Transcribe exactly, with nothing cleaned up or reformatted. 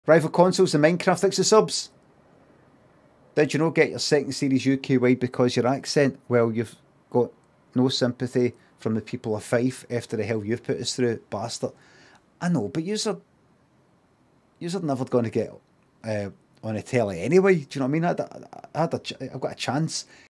Rival consoles and Minecraft, thanks to subs. Did you not get your second series U K wide because your accent? Well, you've got no sympathy from the people of Fife after the hell you've put us through, bastard. I know, but you're you're never going to get uh, on a telly anyway. Do you know what I mean? I had a, I had a, I've got a chance.